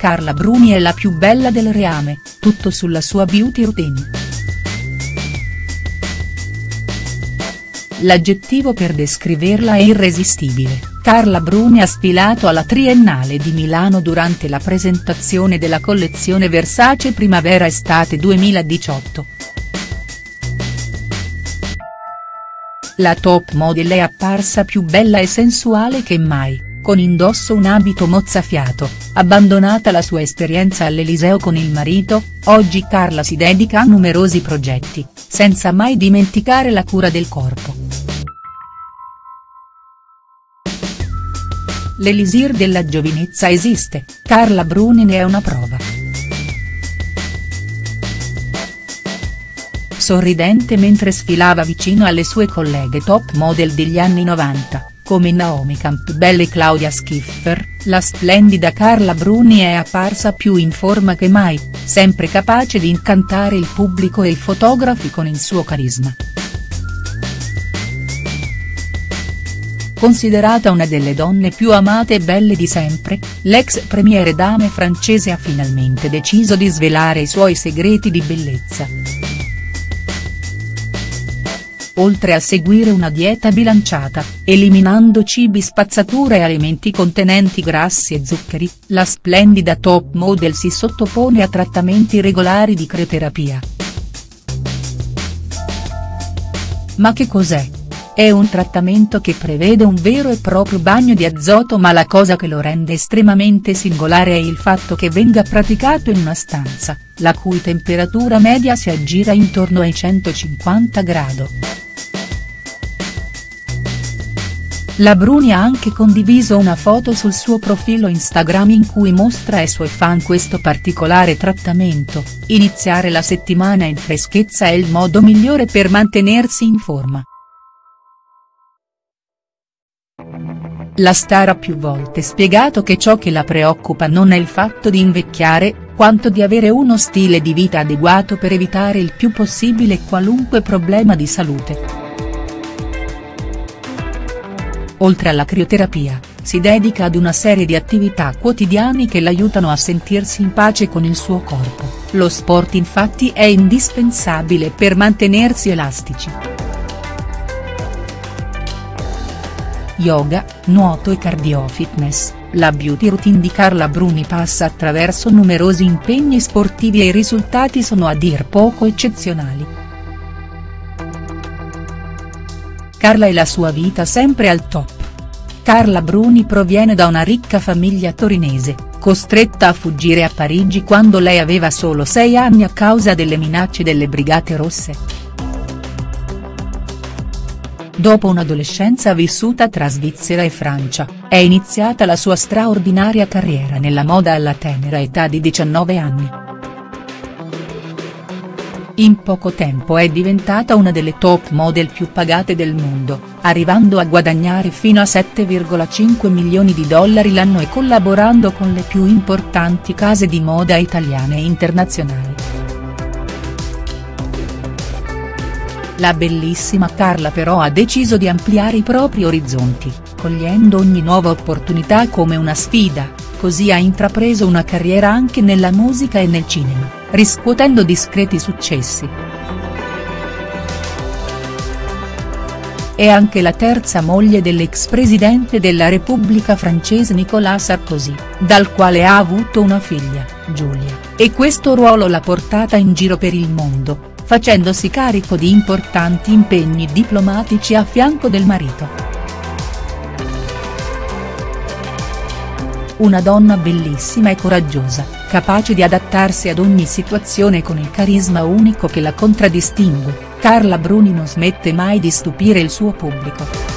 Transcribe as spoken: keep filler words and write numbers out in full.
Carla Bruni è la più bella del reame, tutto sulla sua beauty routine. L'aggettivo per descriverla è irresistibile. Carla Bruni ha sfilato alla Triennale di Milano durante la presentazione della collezione Versace Primavera-Estate duemiladiciotto. La top model è apparsa più bella e sensuale che mai, con indosso un abito mozzafiato. Abbandonata la sua esperienza all'Eliseo con il marito, oggi Carla si dedica a numerosi progetti, senza mai dimenticare la cura del corpo. L'elisir della giovinezza esiste, Carla Bruni ne è una prova. Sorridente mentre sfilava vicino alle sue colleghe top model degli anni novanta, come Naomi Campbell e Claudia Schiffer, la splendida Carla Bruni è apparsa più in forma che mai, sempre capace di incantare il pubblico e i fotografi con il suo carisma. Considerata una delle donne più amate e belle di sempre, l'ex premiere dame francese ha finalmente deciso di svelare i suoi segreti di bellezza. Oltre a seguire una dieta bilanciata, eliminando cibi spazzatura e alimenti contenenti grassi e zuccheri, la splendida top model si sottopone a trattamenti regolari di crioterapia. Ma che cos'è? È un trattamento che prevede un vero e proprio bagno di azoto, ma la cosa che lo rende estremamente singolare è il fatto che venga praticato in una stanza, la cui temperatura media si aggira intorno ai centocinquanta gradi. La Bruni ha anche condiviso una foto sul suo profilo Instagram in cui mostra ai suoi fan questo particolare trattamento. Iniziare la settimana in freschezza è il modo migliore per mantenersi in forma. La star ha più volte spiegato che ciò che la preoccupa non è il fatto di invecchiare, quanto di avere uno stile di vita adeguato per evitare il più possibile qualunque problema di salute. Oltre alla crioterapia, si dedica ad una serie di attività quotidiane che l'aiutano a sentirsi in pace con il suo corpo. Lo sport infatti è indispensabile per mantenersi elastici. Yoga, nuoto e cardiofitness, la beauty routine di Carla Bruni passa attraverso numerosi impegni sportivi e i risultati sono a dir poco eccezionali. Carla e la sua vita sempre al top. Carla Bruni proviene da una ricca famiglia torinese, costretta a fuggire a Parigi quando lei aveva solo sei anni a causa delle minacce delle Brigate Rosse. Dopo un'adolescenza vissuta tra Svizzera e Francia, è iniziata la sua straordinaria carriera nella moda alla tenera età di diciannove anni. In poco tempo è diventata una delle top model più pagate del mondo, arrivando a guadagnare fino a sette virgola cinque milioni di dollari l'anno e collaborando con le più importanti case di moda italiane e internazionali. La bellissima Carla però ha deciso di ampliare i propri orizzonti, cogliendo ogni nuova opportunità come una sfida, così ha intrapreso una carriera anche nella musica e nel cinema, riscuotendo discreti successi. È anche la terza moglie dell'ex presidente della Repubblica francese Nicolas Sarkozy, dal quale ha avuto una figlia, Giulia, e questo ruolo l'ha portata in giro per il mondo, facendosi carico di importanti impegni diplomatici a fianco del marito. Una donna bellissima e coraggiosa, capace di adattarsi ad ogni situazione con il carisma unico che la contraddistingue, Carla Bruni non smette mai di stupire il suo pubblico.